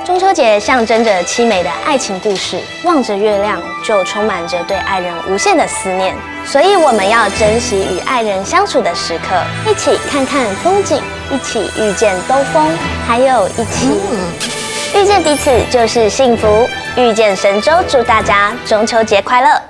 中秋节象征着凄美的爱情故事，望着月亮就充满着对爱人无限的思念，所以我们要珍惜与爱人相处的时刻，一起看看风景，一起遇见兜风，还有一起遇见彼此就是幸福。遇见神州，祝大家中秋节快乐！